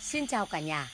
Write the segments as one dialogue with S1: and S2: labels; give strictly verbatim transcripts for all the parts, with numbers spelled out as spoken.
S1: Xin chào cả nhà.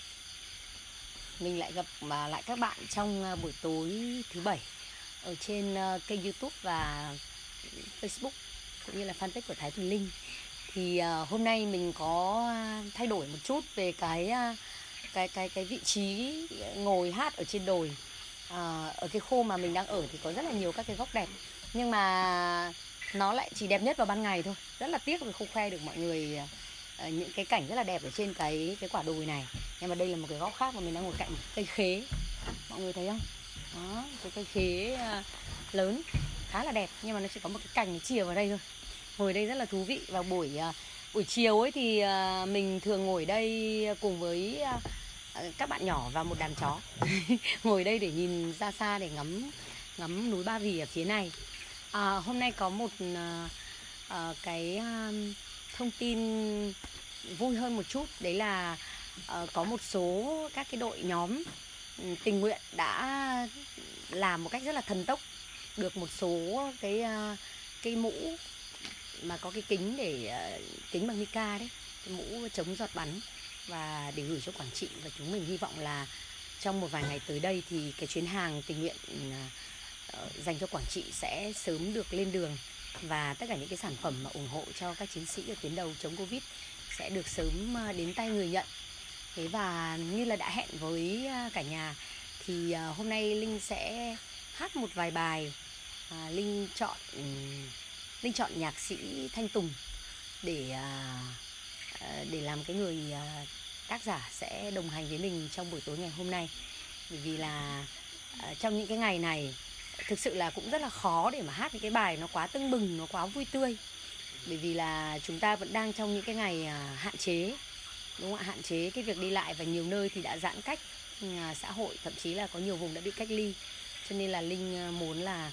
S1: Mình lại gặp mà lại các bạn trong buổi tối thứ bảy ở trên kênh YouTube và Facebook cũng như là fanpage của Thái Thuần Linh. Thì uh, hôm nay mình có thay đổi một chút về cái cái cái cái vị trí ngồi hát ở trên đồi. Uh, ở cái khu mà mình đang ở thì có rất là nhiều các cái góc đẹp, nhưng mà nó lại chỉ đẹp nhất vào ban ngày thôi. Rất là tiếc vì không khoe được mọi người uh, những cái cảnh rất là đẹp ở trên cái cái quả đồi này. Nhưng mà đây là một cái góc khác mà mình đang ngồi cạnh một cây khế. Mọi người thấy không? Đó, cái cây khế uh, lớn khá là đẹp, nhưng mà nó chỉ có một cái cành chìa vào đây thôi. Ngồi đây rất là thú vị. Vào buổi uh, buổi chiều ấy thì uh, mình thường ngồi đây cùng với uh, các bạn nhỏ và một đàn chó. Ngồi đây để nhìn ra xa để ngắm ngắm núi Ba Vì ở phía này. À, hôm nay có một uh, uh, cái uh, thông tin vui hơn một chút, đấy là uh, có một số các cái đội nhóm um, tình nguyện đã làm một cách rất là thần tốc được một số cái uh, cái mũ mà có cái kính để uh, kính bằng mica đấy, cái mũ chống giọt bắn, và để gửi cho Quảng Trị. Và chúng mình hy vọng là trong một vài ngày tới đây thì cái chuyến hàng tình nguyện uh, dành cho Quảng Trị sẽ sớm được lên đường, và tất cả những cái sản phẩm mà ủng hộ cho các chiến sĩ ở tuyến đầu chống Covid sẽ được sớm uh, đến tay người nhận. Thế và như là đã hẹn với uh, cả nhà thì uh, hôm nay Linh sẽ hát một vài bài. uh, Linh chọn um, Linh chọn nhạc sĩ Thanh Tùng để uh, để làm cái người uh, tác giả sẽ đồng hành với mình trong buổi tối ngày hôm nay. Bởi vì là uh, trong những cái ngày này thực sự là cũng rất là khó để mà hát những cái bài nó quá tưng bừng, nó quá vui tươi. Bởi vì là chúng ta vẫn đang trong những cái ngày uh, hạn chế, đúng không ạ? Hạn chế cái việc đi lại, và nhiều nơi thì đã giãn cách uh, xã hội, thậm chí là có nhiều vùng đã bị cách ly. Cho nên là Linh uh, muốn là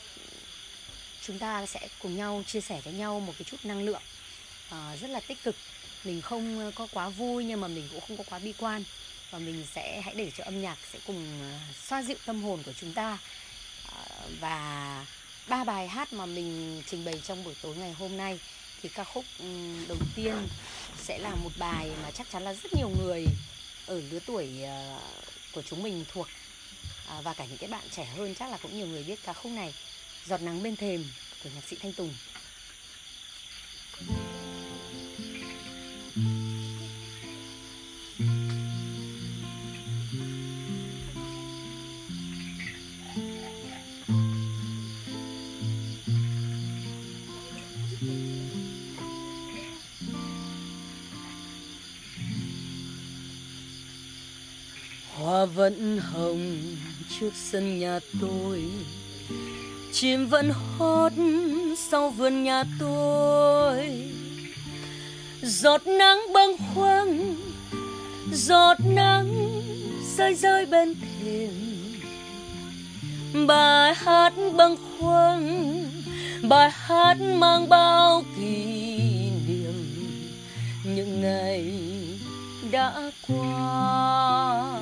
S1: chúng ta sẽ cùng nhau chia sẻ với nhau một cái chút năng lượng uh, rất là tích cực. Mình không có quá vui nhưng mà mình cũng không có quá bi quan, và mình sẽ hãy để cho âm nhạc sẽ cùng uh, xoa dịu tâm hồn của chúng ta. uh, Và ba bài hát mà mình trình bày trong buổi tối ngày hôm nay thì ca khúc um, đầu tiên sẽ là một bài mà chắc chắn là rất nhiều người ở lứa tuổi uh, của chúng mình thuộc, uh, và cả những cái bạn trẻ hơn chắc là cũng nhiều người biết ca khúc này, Giọt Nắng Bên Thềm của nhạc sĩ Thanh Tùng. Hoa vẫn hồng trước sân nhà tôi, chim vẫn hót sau vườn nhà tôi. Giọt nắng bâng khuâng, giọt nắng rơi rơi bên thềm. Bài hát bâng khuâng, bài hát mang bao kỷ niệm những ngày đã qua.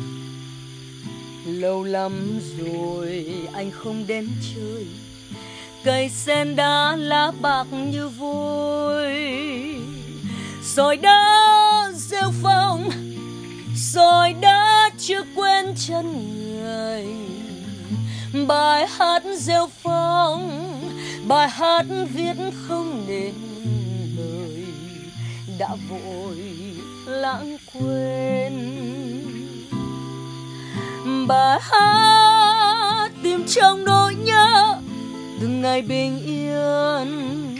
S1: Lâu lắm rồi anh không đến chơi, cây sen đã lá bạc như vôi. Rồi đã rêu phong, rồi đã chưa quên chân người. Bài hát rêu phong, bài hát viết không nên lời, đã vội lãng quên. Bài hát tìm trong nỗi nhớ từng ngày bình yên.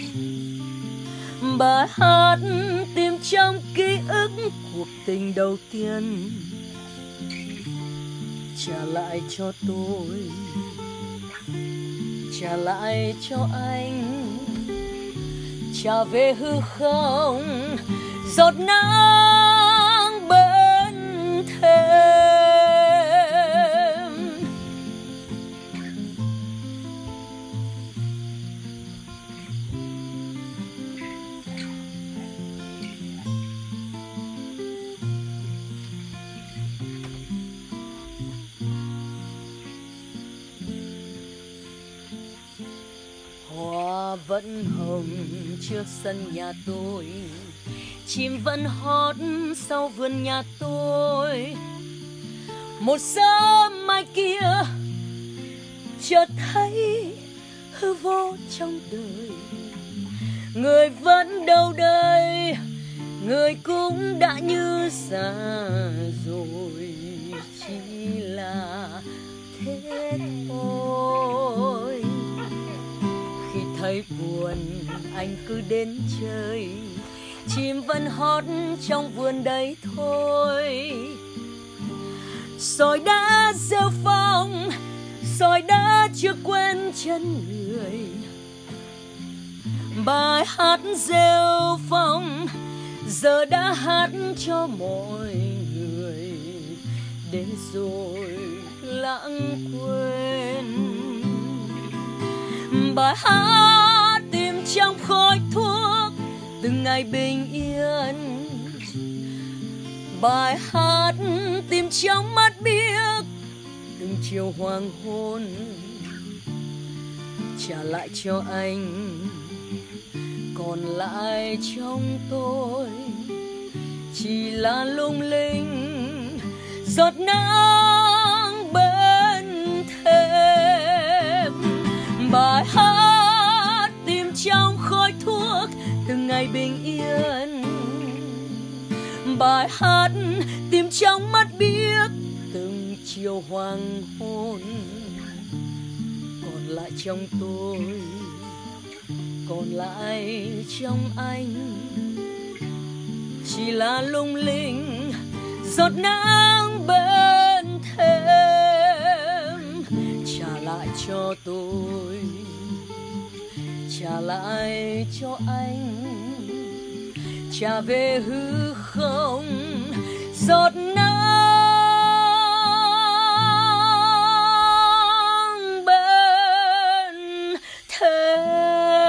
S1: Bài hát tìm trong ký ức cuộc tình đầu tiên. Trả lại cho tôi, trả lại cho anh, trả về hư không giọt nắng bên thềm. Hoa vẫn hồng trước sân nhà tôi, chim vẫn hót sau vườn nhà tôi. Một sớm mai kia chợt thấy hư vô trong đời, người vẫn đâu đây, người cũng đã như xa rồi, chỉ là thế thôi. Khi thấy buồn anh cứ đến chơi, chim vẫn hót trong vườn đấy thôi. Sỏi đá rêu phong, sỏi đá chưa quên chân người, bài hát rêu phong giờ đã hát cho mọi người, để rồi lãng quên. Bài hát tìm trong khói thuốc từng ngày bình yên, bài hát tìm trong mắt biếc từng chiều hoàng hôn. Trả lại cho anh, còn lại trong tôi chỉ là lung linh giọt nắng bên thềm. Bài hát tìm trong khói thuốc từng ngày bình yên, bài hát tìm trong mắt biếc từng chiều hoàng hôn. Còn lại trong tôi, còn lại trong anh chỉ là lung linh giọt nắng bên thềm. Trả lại cho tôi, trả lại cho anh, trả về hư không giọt nắng bên thềm.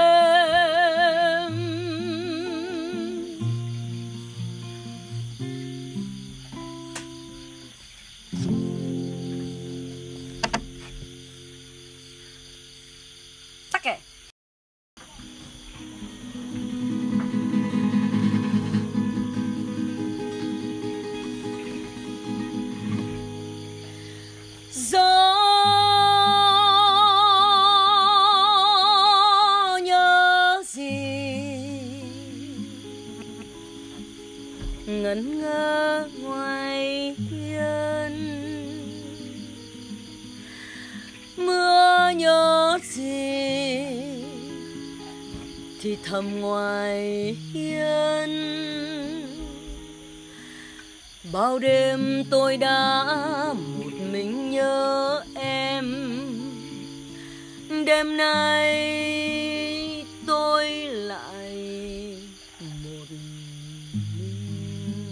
S1: Tắc kệ. Gió nhớ gì ngẩn ngơ ngoài hiên, mưa nhớ gì thì thầm ngoài hiên. Bao đêm tôi đã một mình nhớ em, đêm nay tôi lại một mình.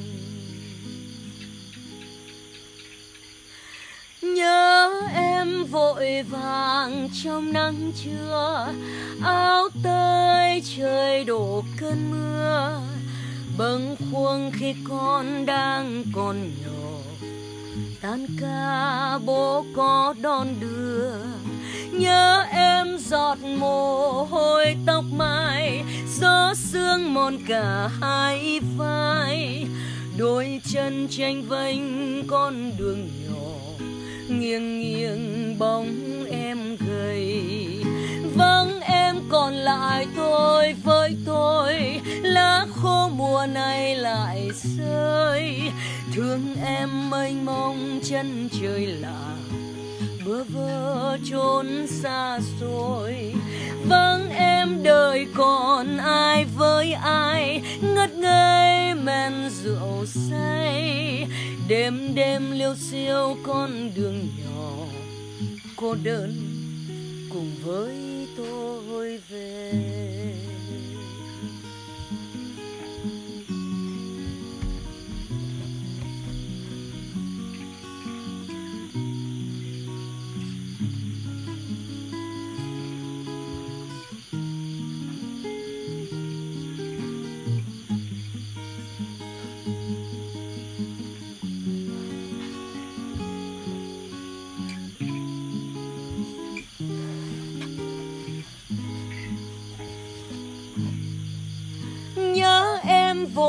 S1: Nhớ em vội vàng trong nắng trưa, áo tơi trời đổ cơn mưa, bâng khuâng khi con đang còn nhỏ, tan ca bố có đón đưa. Nhớ em giọt mồ hôi tóc mai, gió sương mòn cả hai vai, đôi chân tranh vênh con đường nhỏ, nghiêng nghiêng bóng em gầy. Vắng em còn lại tôi với tôi, lá khô mùa này lại rơi. Thương em mênh mông chân trời lạ, bơ vơ trốn xa xôi. Vắng em đời còn ai với ai, ngất ngây men rượu say. Đêm đêm liêu xiêu con đường nhỏ, cô đơn cùng với tôi về.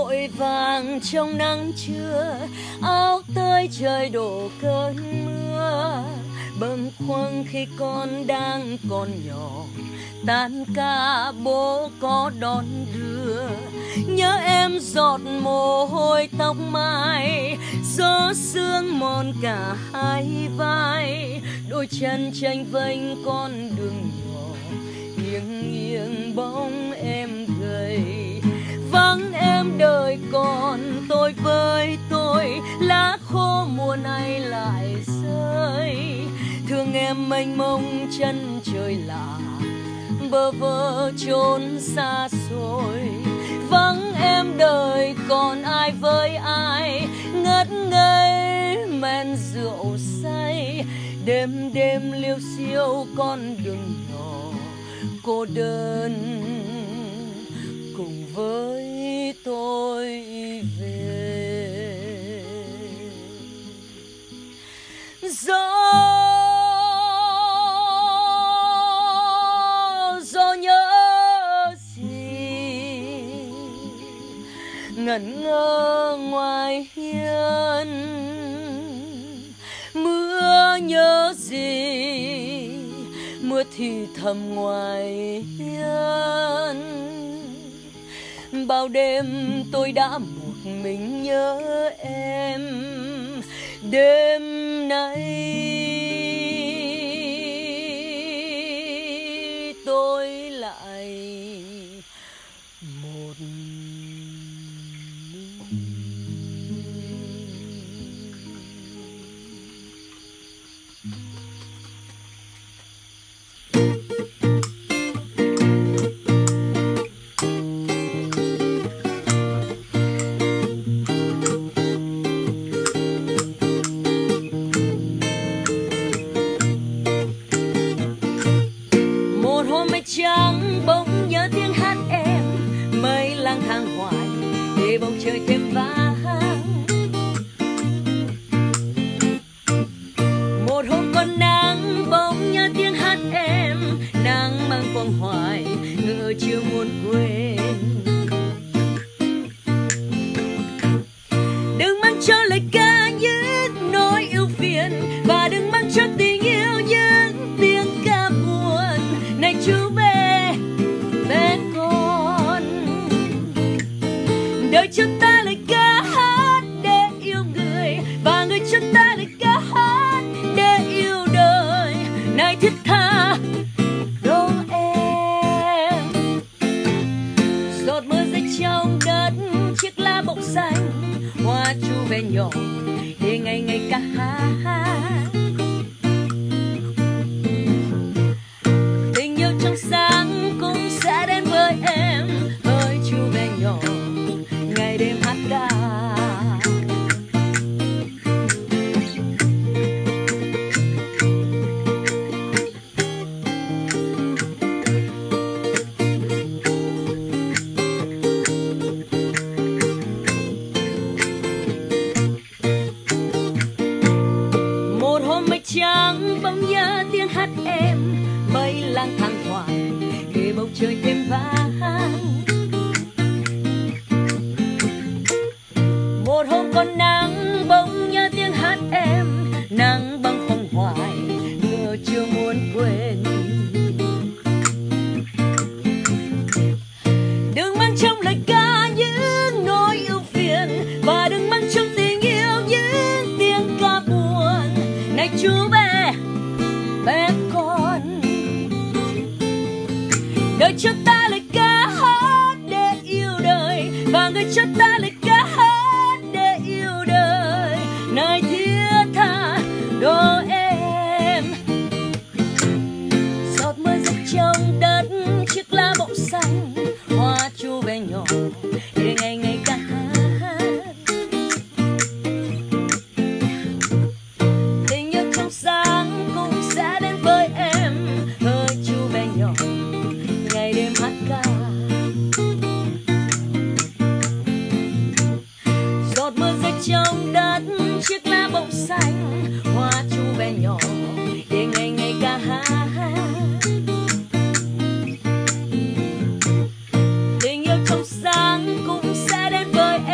S1: vội vàng trong nắng trưa, áo tới trời đổ cơn mưa, bâng khuâng khi con đang còn nhỏ, tan ca bố có đón đưa. Nhớ em giọt mồ hôi tóc mai, gió sương mòn cả hai vai, đôi chân chênh vênh con đường nhỏ, nghiêng nghiêng bóng em gầy. Vắng em đời còn tôi với tôi, lá khô mùa này lại rơi. Thương em mênh mông chân trời lạ, bơ vơ chốn xa xôi. Vắng em đời còn ai với ai, ngất ngây men rượu say. Đêm đêm liêu xiêu con đường nhỏ, cô đơn cùng với tôi về. Gió gió nhớ gì ngẩn ngơ ngoài hiên, mưa nhớ gì mưa thì thầm ngoài hiên. Bao đêm tôi đã một mình nhớ em, đêm nay tôi lại một trắng bỗng nhớ tiếng hát em, mây lang thang hoài để bầu trời thêm vắng. Một hôm còn nắng bỗng nhớ tiếng hát em, nắng mang quang hoài ngỡ chưa muốn quên. Đừng mang cho lời ca những nỗi yêu phiền, và đừng mang cho tình yêu những tiếng ca buồn. Này chú bé, bé con, đời cho ta lời ca hát để yêu người, và người cho ta lời ca hát để yêu đời. Này thiết tha đôi em, giọt mưa rơi trong đất, chiếc lá bỗng xanh, hoa chu về nhỏ để ngày ngày ca hát. Tình yêu trong sáng cũng sẽ đến với em, ơi chu về nhỏ ngày đêm hát ca. Một hôm mây trắng bỗng nhớ tiếng hát em, mây lang thang hoài để bầu trời thêm vắng. Một hôm còn nắng bỗng nhớ tiếng hát em, nắng băng khoăn hoài ngỡ chưa muốn quên. Đừng mang trong lời ca những nỗi yêu phiền, và đừng mang trong tình yêu những tiếng ca buồn. Này chú bé, bé con, đời cho ta lời ca hát để yêu đời, và người cho ta lời ca hát để yêu đời. Này thiết tha đôi em, giọt mưa rơi trong đất, chiếc lá bỗng xanh, hoa chu về nhỏ để ngày ngày ca hát. Tình yêu trong sáng cũng sẽ đến với em, ơi chu về nhỏ ngày đêm hát ca. Giọt mưa rơi trong đất, chiếc lá bỗng xanh, hoa chu về nhỏ để ngày ngày ca hát. Tình yêu trong sáng cũng sẽ đến với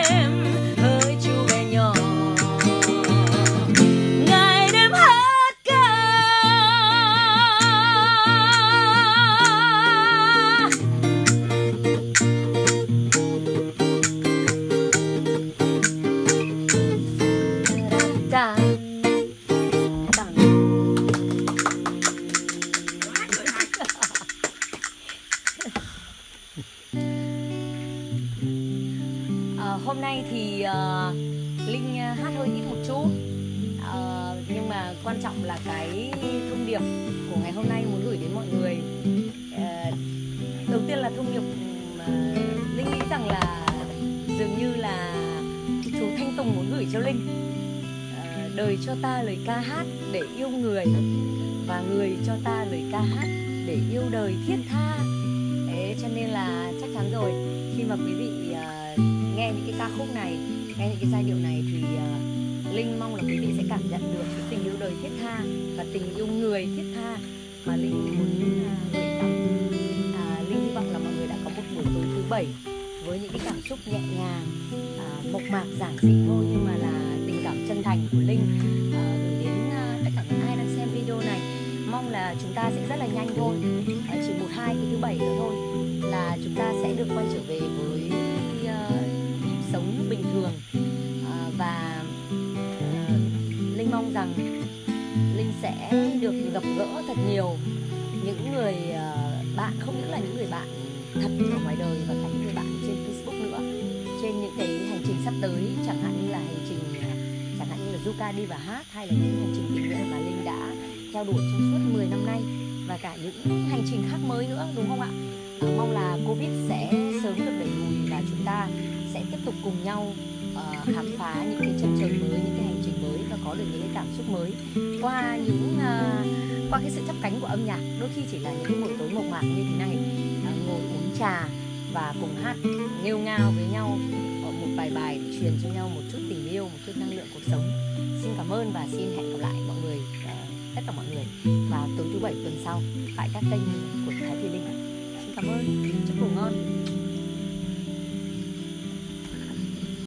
S1: Linh hát hơi ít một chút, uh, nhưng mà quan trọng là cái thông điệp của ngày hôm nay muốn gửi đến mọi người. Uh, đầu tiên là thông điệp uh, Linh nghĩ rằng là dường như là chú Thanh Tùng muốn gửi cho Linh. Uh, đời cho ta lời ca hát để yêu người, và người cho ta lời ca hát để yêu đời thiết tha. Thế cho nên là chắc chắn rồi, khi mà quý vị uh, nghe những cái ca khúc này, nghe những cái giai điệu này thì uh, Linh mong là quý vị sẽ cảm nhận được cái tình yêu đời thiết tha và tình yêu người thiết tha mà Linh muốn uh, gửi tặng. Uh, Linh hy vọng là mọi người đã có một buổi tối thứ bảy với những cái cảm xúc nhẹ nhàng, uh, mộc mạc giản dị thôi, nhưng mà là tình cảm chân thành của Linh uh, gửi đến uh, tất cả những ai đang xem video này. Mong là chúng ta sẽ rất là nhanh thôi, uh, chỉ một hai cái thứ bảy nữa thôi là chúng ta sẽ được quay trở về với uh, sống bình thường. uh, và uh, Linh mong rằng Linh sẽ được gặp gỡ thật nhiều những người uh, bạn, không những là những người bạn thật ở ngoài đời và cả những người bạn trên Facebook nữa, trên những cái hành trình sắp tới, chẳng hạn như là hành trình uh, chẳng hạn như là Zuka đi và hát, hay là những hành trình tình nguyện mà Linh đã theo đuổi trong suốt mười năm nay, và cả những hành trình khác mới nữa, đúng không ạ? À, mong là Covid sẽ sớm được đẩy lùi và chúng ta sẽ tiếp tục cùng nhau uh, khám phá những cái chân trời mới, những cái hành trình mới, và có được những cái cảm xúc mới qua những uh, qua cái sự chắp cánh của âm nhạc. Đôi khi chỉ là những cái buổi tối mộc mạc như thế này, uh, ngồi uống trà và cùng hát nghêu ngao với nhau một vài bài để truyền cho nhau một chút tình yêu, một chút năng lượng cuộc sống. Xin cảm ơn và xin hẹn gặp lại mọi người, uh, tất cả mọi người vào tối thứ bảy tuần sau tại các kênh của Thái Thùy Linh. Xin cảm ơn, chúc ngủ ngon.